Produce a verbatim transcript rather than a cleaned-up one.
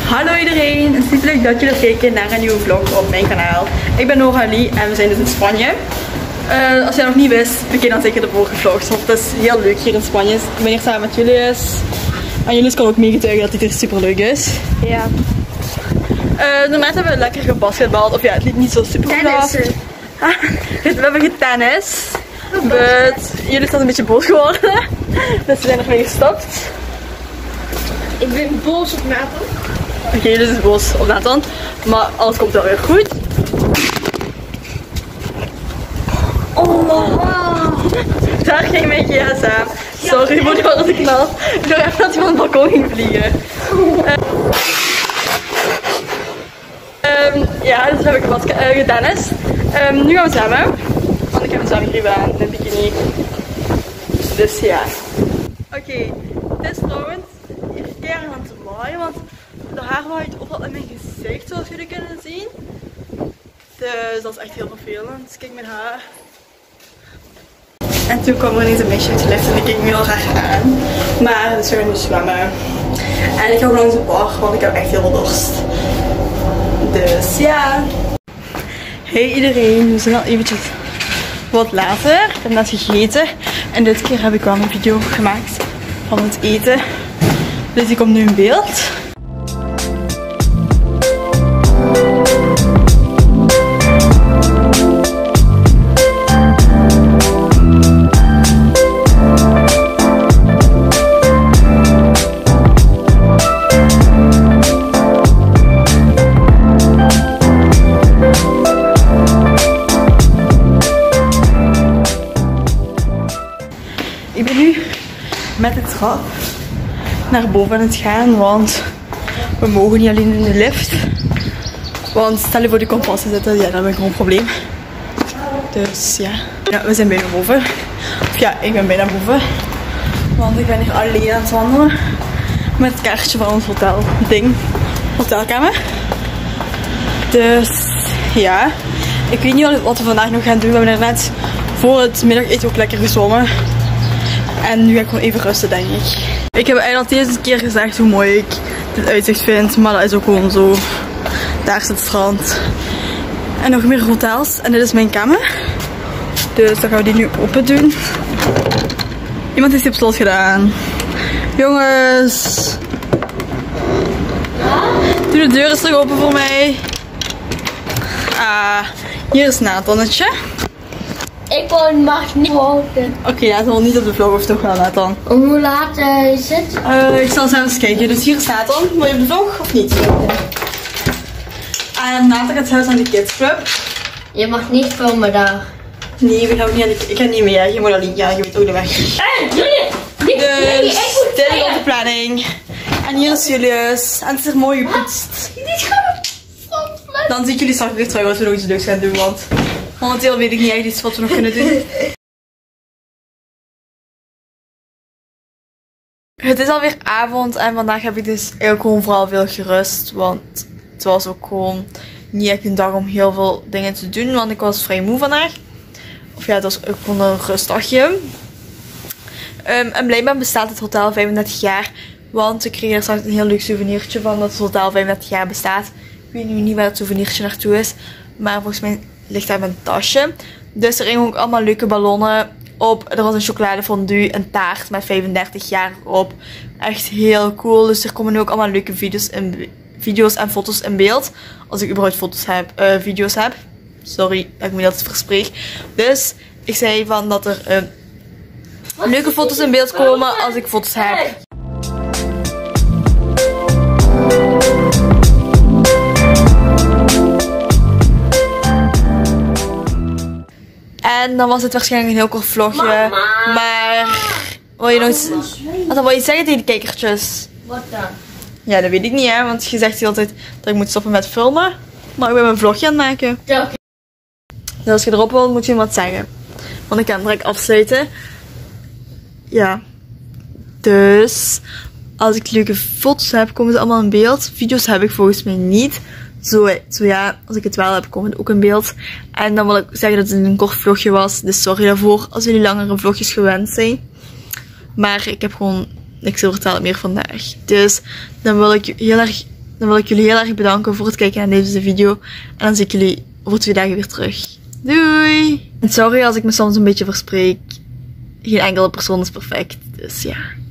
Hallo iedereen, het is super leuk dat jullie kijken naar een nieuwe vlog op mijn kanaal. Ik ben Noralie en we zijn dus in Spanje. Uh, als jij nog niet wist, bekijk dan zeker de vorige vlogs, want het is heel leuk hier in Spanje. Ik ben hier samen met Julius. En Julius kan ook meegetuigen dat dit hier super leuk is. Ja. Uh, Daarnet hebben we lekker gebasketbald, of ja, het liep niet zo super goed af. We hebben getennis. But Julius is een beetje boos geworden, dus we zijn nog mee gestopt. Ik ben boos op Nathan. Oké, okay, Julius is boos op Nathan, maar alles komt wel weer goed. Oh, wow. Daar ging mijn G S M. Sorry voor die harde knal. Ik dacht even dat hij van het balkon ging vliegen. Uh, um, ja, dus heb ik wat uh, getennis. Um, nu gaan we zwemmen. Want ik heb een zwemgrieven aan en een bikini. Dus ja. Oké, okay, dit is trouwens hier keer aan het maaien, want de haar waait overal in mijn gezicht, zoals jullie kunnen zien. Dus dat is echt heel vervelend. Kijk mijn haar. En toen kwam er ineens een meisje uit de lift en ik keek me heel graag aan. Maar dus we gaan nu zwemmen. En ik ga ook langs de bar, want ik heb echt heel veel dorst. Dus ja. Hey iedereen, we zijn al eventjes wat later. Ik heb net gegeten. En dit keer heb ik wel een video gemaakt van het eten. Dus die komt nu in beeld. Ik ben nu met de trap naar boven aan het gaan, want we mogen niet alleen in de lift. Want stel je voor de kompas te zitten, ja, dan heb ik gewoon een probleem. Dus ja. ja, we zijn bijna boven. Of ja, ik ben bijna boven. Want ik ben hier alleen aan het wandelen. Met het kaartje van ons hotel ding. Hotelkamer. Dus ja. Ik weet niet wat we vandaag nog gaan doen. We hebben er net voor het middageten ook lekker gezwommen. En nu ga ik gewoon even rusten, denk ik. Ik heb eigenlijk al deze keer gezegd hoe mooi ik dit uitzicht vind. Maar dat is ook gewoon zo. Daar is het strand. En nog meer hotels. En dit is mijn kamer. Dus dan gaan we die nu open doen. Iemand heeft die op slot gedaan. Jongens. Doe de deur eens terug open voor mij. Ah, hier is Nathannetje. Ik mag niet houden. Oké, okay, Nathan wil niet op de vlog, of toch wel, Nathan? Hoe laat uh, is het? Uh, ik zal zelf eens kijken. Dus hier is Nathan. Wil je op de vlog of niet? En Nathan gaat zelfs aan de kidsclub. Je mag niet filmen daar. Nee, we gaan niet aan de, ik ga niet mee. Je moet alleen, ja, je weet ook de weg. Hé, hey, jullie! Dus, dit is onze planning. En hier is Julius. En het is er mooi gepoetst. Dan zie ik jullie straks weer terug wat we nog iets leuks gaan doen, want momenteel weet ik niet echt iets wat we nog kunnen doen. Het is alweer avond en vandaag heb ik dus eigenlijk gewoon vooral veel gerust. Want het was ook gewoon niet echt een dag om heel veel dingen te doen. Want ik was vrij moe vandaag. Of ja, het was ook gewoon een rustdagje. Um, en blijkbaar bestaat het hotel vijfendertig jaar. Want we kregen er straks een heel leuk souvenirtje van dat het hotel vijfendertig jaar bestaat. Ik weet nu niet waar het souvenirtje naartoe is. Maar volgens mij ligt daar mijn tasje. Dus er hingen ook allemaal leuke ballonnen op. Er was een chocoladefondue, een taart met vijfendertig jaar op. Echt heel cool. Dus er komen nu ook allemaal leuke video's, in, video's en foto's in beeld. Als ik überhaupt foto's heb, uh, video's heb. Sorry dat ik me dat verspreek. Dus ik zei van dat er uh, leuke foto's in beeld komen als ik foto's heb. En dan was het waarschijnlijk een heel kort vlogje. Mama. Maar wil je nog iets, wat wil je zeggen tegen de kijkertjes? Wat dan? Ja, dat weet ik niet, hè. Want je zegt altijd dat ik moet stoppen met filmen. Maar ik ben mijn vlogje aan het maken. Ja, okay. Dus als je erop wilt, moet je wat zeggen. Want ik kan het direct afsluiten. Ja. Dus als ik leuke foto's heb, komen ze allemaal in beeld. Video's heb ik volgens mij niet. Zo, zo ja, als ik het wel heb, komt het ook in beeld. En dan wil ik zeggen dat het een kort vlogje was. Dus sorry daarvoor als jullie langere vlogjes gewend zijn. Maar ik heb gewoon niks te vertellen meer vandaag. Dus dan wil ik heel erg dan wil ik jullie heel erg bedanken voor het kijken naar deze video. En dan zie ik jullie over twee dagen weer terug. Doei! En sorry als ik me soms een beetje verspreek. Geen enkele persoon is perfect, dus ja.